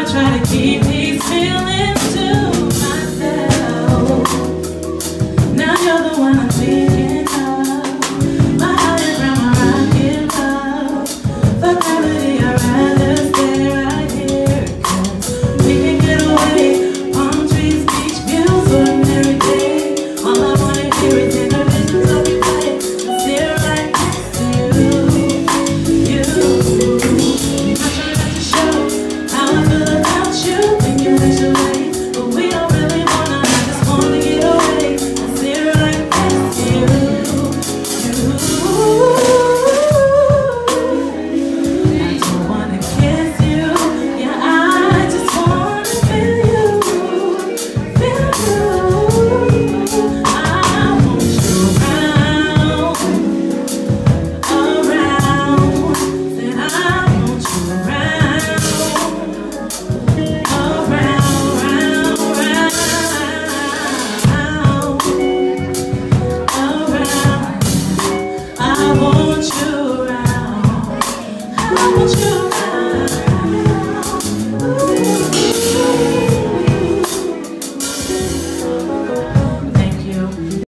try to keep these feelings to myself. Now you're the one I'm thinking of. My heart is round my rocket love. For gravity, I'd rather stay right here. 'Cause we can get away. Palm trees, beach views, ordinary day. All I wanna hear is intermissions of your play. Sit right next to you. I'm trying not to show how I feel about you. Think you wish away, but we don't really wanna. I just wanna get away and sit right next to you. I don't wanna kiss you, yeah, I just wanna feel you, feel you. I want you around, said I want you around, I want you around. I want you around.